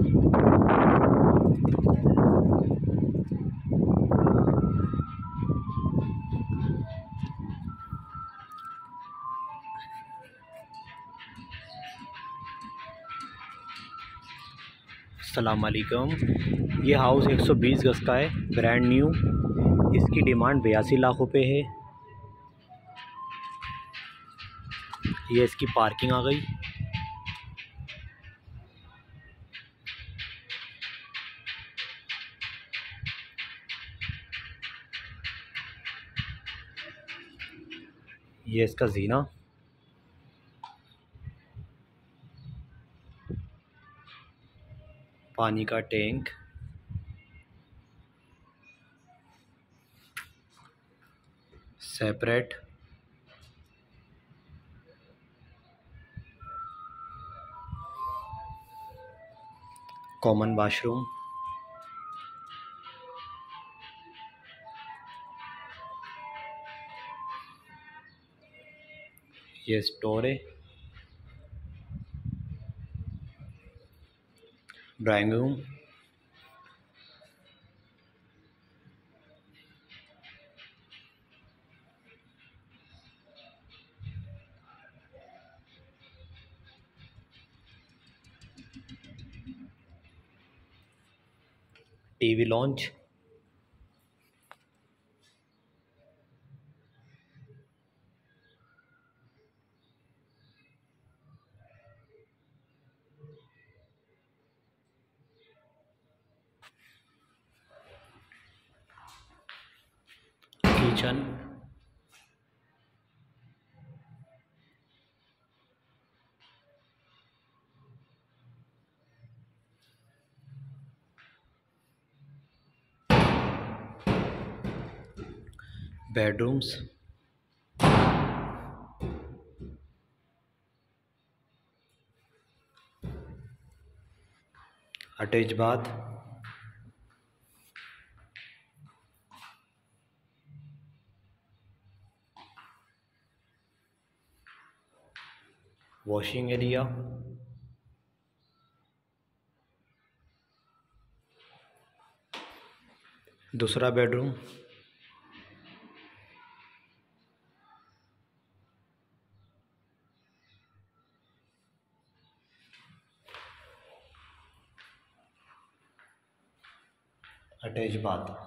अस्सलाम वालेकुम। ये हाउस 120 गज का है, ब्रांड न्यू। इसकी डिमांड 82 लाख रुपए है। ये इसकी पार्किंग आ गई। ये इसका जीना, पानी का टैंक, सेपरेट, कॉमन वाशरूम, ये स्टोर है, drawing room, TV lounge, kitchen, bedrooms, attach bath, washing area, दूसरा बेडरूम, अटैच बाथ।